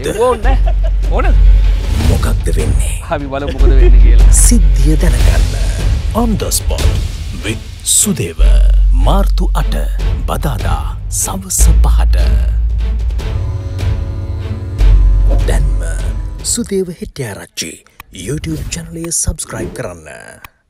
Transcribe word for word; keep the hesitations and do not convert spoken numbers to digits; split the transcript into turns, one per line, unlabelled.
මොකක්ද
ඕනේ ඕන
මොකක්ද වෙන්නේ
අපි බලමු මොකද වෙන්නේ කියලා
සිද්ධිය දැනගන්න on the spot with සුදේව මාර්තු අට බදාදා සවස පහට දැන්ම සුදේව හෙට්ටිආරච්චි YouTube channel එක subscribe කරන්න